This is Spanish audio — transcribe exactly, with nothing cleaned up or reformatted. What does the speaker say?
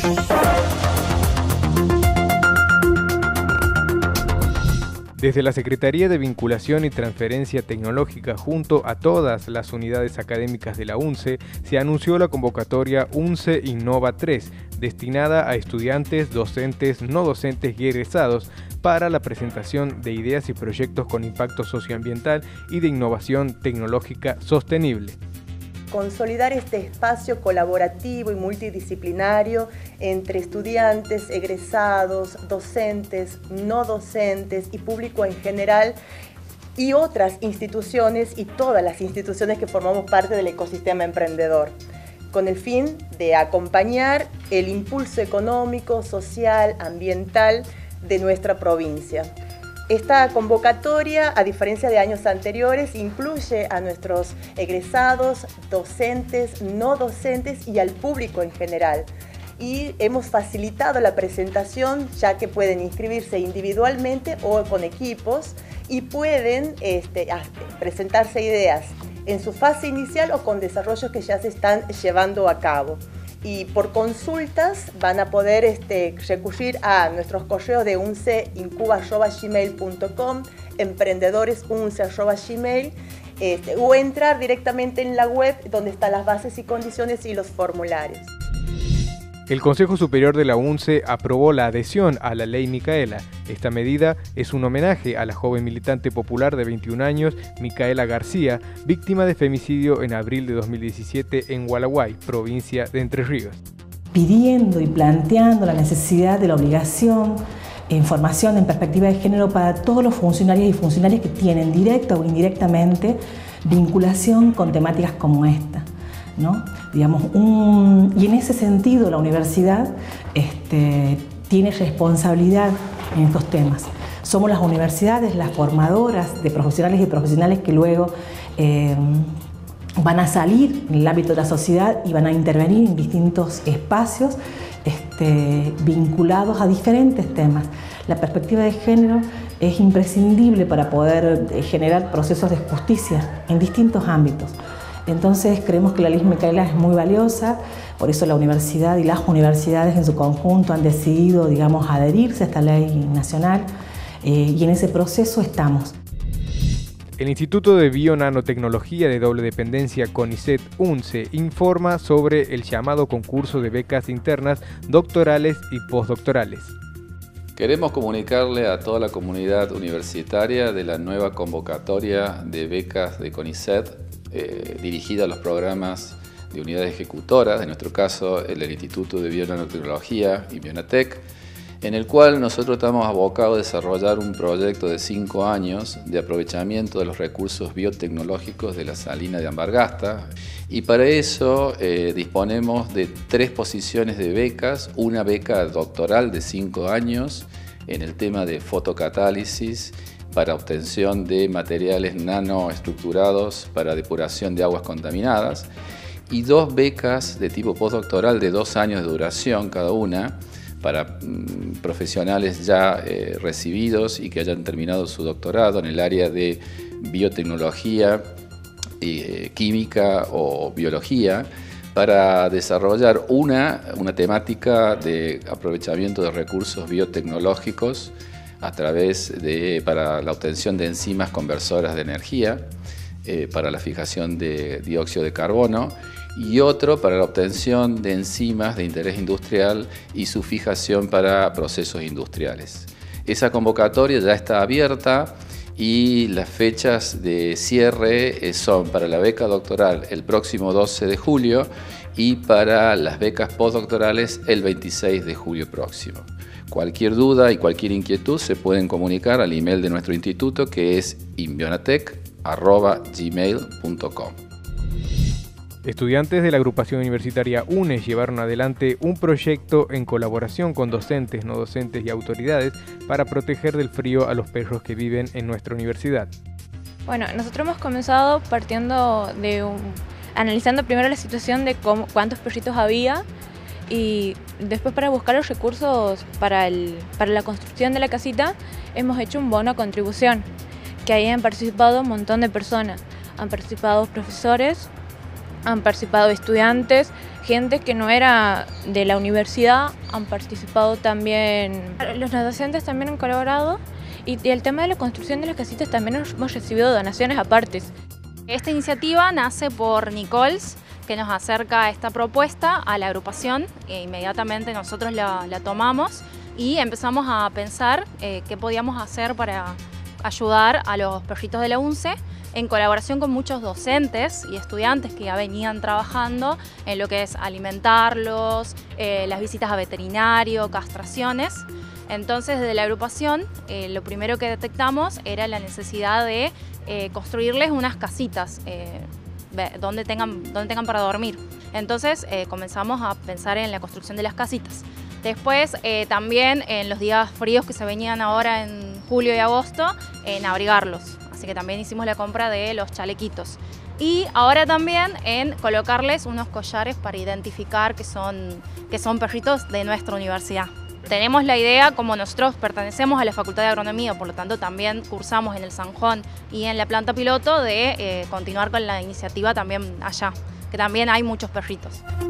Desde la Secretaría de Vinculación y Transferencia Tecnológica junto a todas las unidades académicas de la UNCE, se anunció la convocatoria UNCE Innova tres, destinada a estudiantes, docentes, no docentes y egresados para la presentación de ideas y proyectos con impacto socioambiental y de innovación tecnológica sostenible. Consolidar este espacio colaborativo y multidisciplinario entre estudiantes, egresados, docentes, no docentes y público en general y otras instituciones y todas las instituciones que formamos parte del ecosistema emprendedor, con el fin de acompañar el impulso económico, social, ambiental de nuestra provincia. Esta convocatoria, a diferencia de años anteriores, incluye a nuestros egresados, docentes, no docentes y al público en general. Y hemos facilitado la presentación, ya que pueden inscribirse individualmente o con equipos y pueden este, presentarse ideas en su fase inicial o con desarrollos que ya se están llevando a cabo. Y por consultas van a poder este, recurrir a nuestros correos de unceincuba arroba gmail punto com, emprendedoresunce arroba gmail, este, o entrar directamente en la web donde están las bases y condiciones y los formularios. El Consejo Superior de la UNCE aprobó la adhesión a la Ley Micaela. Esta medida es un homenaje a la joven militante popular de veintiún años, Micaela García, víctima de femicidio en abril de dos mil diecisiete en Gualeguay, provincia de Entre Ríos. Pidiendo y planteando la necesidad de la obligación en formación en perspectiva de género para todos los funcionarios y funcionarias que tienen directa o indirectamente vinculación con temáticas como esta, ¿no? Digamos, un, y en ese sentido la universidad este, tiene responsabilidad en estos temas. Somos las universidades las formadoras de profesionales y profesionales que luego eh, van a salir en el ámbito de la sociedad y van a intervenir en distintos espacios este, vinculados a diferentes temas. La perspectiva de género es imprescindible para poder generar procesos de justicia en distintos ámbitos. Entonces creemos que la Ley Micaela es muy valiosa, por eso la universidad y las universidades en su conjunto han decidido, digamos, adherirse a esta ley nacional eh, y en ese proceso estamos. El Instituto de Bionanotecnología de Doble Dependencia CONICET UNCE informa sobre el llamado concurso de becas internas, doctorales y postdoctorales. Queremos comunicarle a toda la comunidad universitaria de la nueva convocatoria de becas de CONICET eh, dirigida a los programas de unidades ejecutoras, en nuestro caso el del Instituto de Bionanotecnología y Bionatec, en el cual nosotros estamos abocados a desarrollar un proyecto de cinco años de aprovechamiento de los recursos biotecnológicos de la salina de Ambargasta, y para eso eh, disponemos de tres posiciones de becas, una beca doctoral de cinco años en el tema de fotocatálisis para obtención de materiales nanoestructurados para depuración de aguas contaminadas, y dos becas de tipo postdoctoral de dos años de duración cada una, para mm, profesionales ya eh, recibidos y que hayan terminado su doctorado en el área de biotecnología, eh, química o biología, para desarrollar una, una temática de aprovechamiento de recursos biotecnológicos a través de, para la obtención de enzimas conversoras de energía, eh, para la fijación de dióxido de carbono, y otro para la obtención de enzimas de interés industrial y su fijación para procesos industriales. Esa convocatoria ya está abierta y las fechas de cierre son para la beca doctoral el próximo doce de julio y para las becas postdoctorales el veintiséis de julio próximo. Cualquier duda y cualquier inquietud se pueden comunicar al email de nuestro instituto, que es inbionatec arroba gmail punto com. Estudiantes de la agrupación universitaria UNE llevaron adelante un proyecto en colaboración con docentes, no docentes y autoridades para proteger del frío a los perros que viven en nuestra universidad. Bueno, nosotros hemos comenzado partiendo de un, analizando primero la situación de cómo, cuántos perritos había, y después, para buscar los recursos para, el, para la construcción de la casita, hemos hecho un bono a contribución, que ahí han participado un montón de personas. Han participado profesores, han participado estudiantes, gente que no era de la universidad, han participado también, los docentes también han colaborado, y, y el tema de la construcción de las casitas también hemos recibido donaciones apartes. Esta iniciativa nace por Nicols, que nos acerca esta propuesta a la agrupación, e inmediatamente nosotros la, la tomamos y empezamos a pensar eh, qué podíamos hacer para ayudar a los perritos de la UNCE, en colaboración con muchos docentes y estudiantes que ya venían trabajando en lo que es alimentarlos, eh, las visitas a veterinario, castraciones. Entonces, desde la agrupación, eh, lo primero que detectamos era la necesidad de eh, construirles unas casitas eh, donde tengan, donde tengan para dormir. Entonces, eh, comenzamos a pensar en la construcción de las casitas. Después, eh, también en los días fríos que se venían ahora en julio y agosto, en abrigarlos. Así que también hicimos la compra de los chalequitos. Y ahora también en colocarles unos collares para identificar que son, que son perritos de nuestra universidad. Tenemos la idea, como nosotros pertenecemos a la Facultad de Agronomía, por lo tanto también cursamos en el Sanjón y en la planta piloto, de eh, continuar con la iniciativa también allá, que también hay muchos perritos.